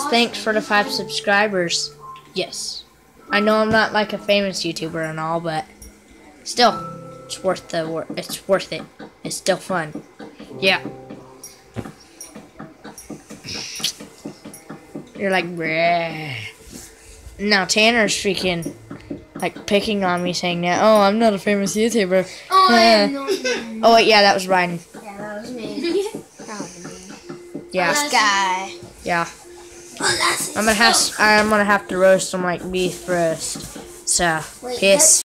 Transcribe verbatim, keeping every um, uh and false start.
thanks for the five subscribers. Yes. I know I'm not like a famous YouTuber and all, but still, it's worth the wor it's worth it. It's still fun. Yeah. You're like, bruh. Now Tanner's freaking like picking on me, saying that, oh, I'm not a famous YouTuber. Oh, I uh, am no. oh wait, yeah, that was Ryan. Yeah, that was me. That was me. Yeah. This guy. Yeah. Oh, that's I'm gonna have I'm gonna have to roast some like beef roast. So, Wait, peace.